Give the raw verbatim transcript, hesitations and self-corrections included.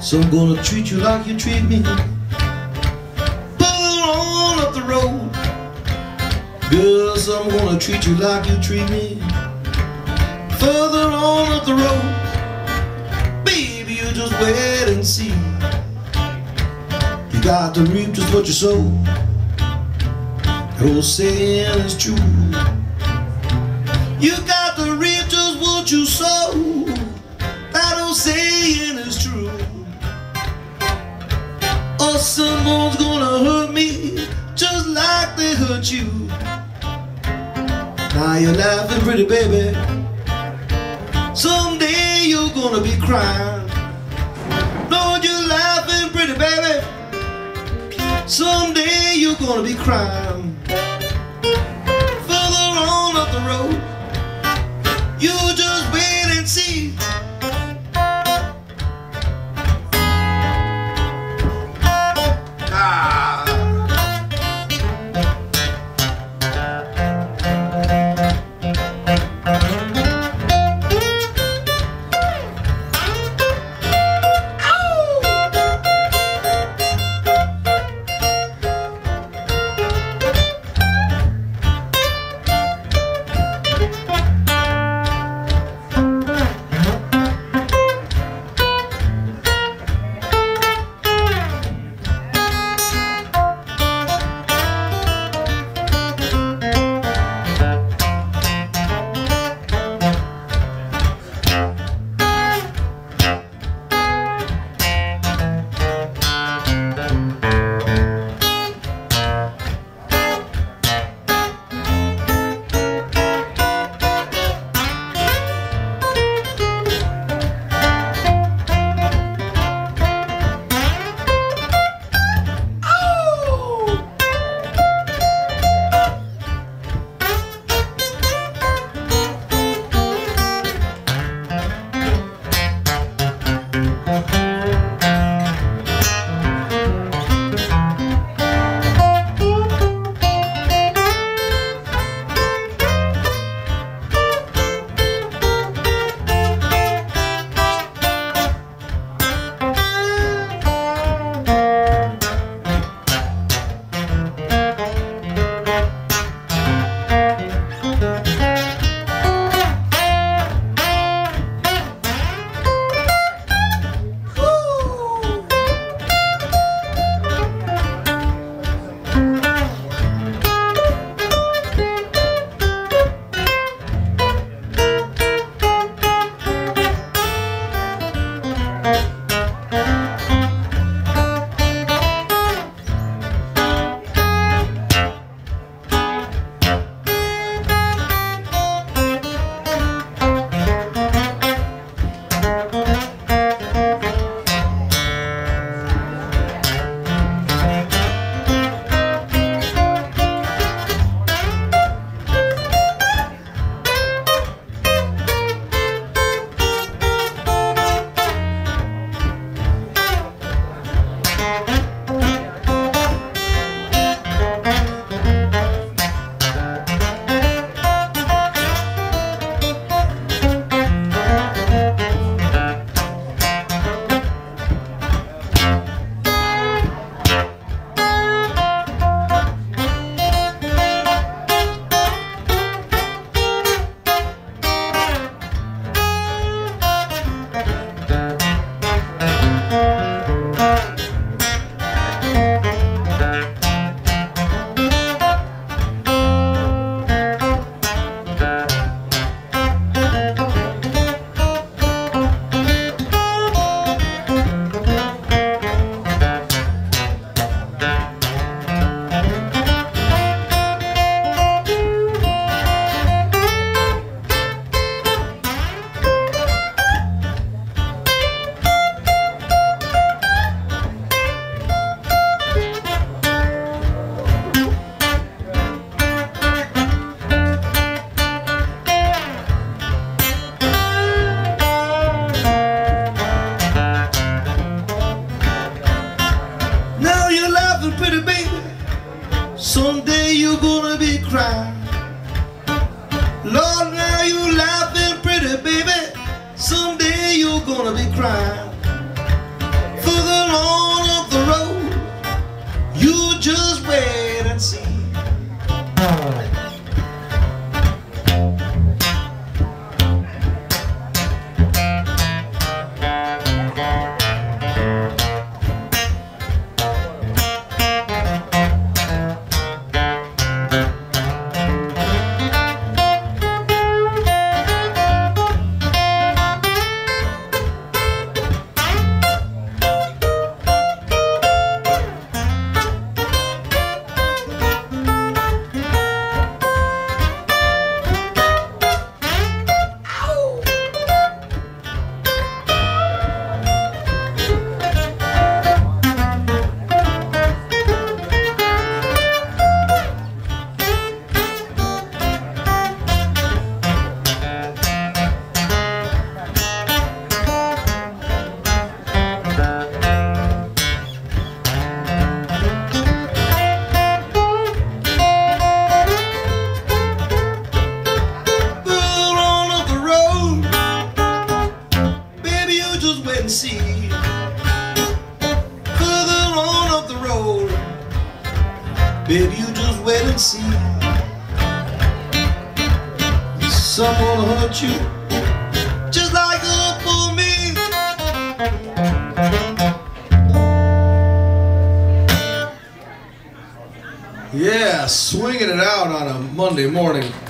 So I'm gonna treat you like you treat me. Pull on up the road, girl, so I'm gonna treat you like you treat me. Further on up the road, baby, you just wait and see. You got to reap just what you sow. That old saying is true. You got to reap just what you sow. That old saying is true. Or someone's gonna hurt me just like they hurt you. Now you're laughing pretty, baby. Someday you're gonna be crying. Lord, you're laughing pretty, baby. Someday you're gonna be crying. Further on up the road, you just wait and see. Someday you're gonna be crying. Lord, now you laughing pretty, baby. Someday you're gonna be crying. Baby, you just wait and see. Someone will hurt you just like a for me. Yeah, swinging it out on a Monday morning.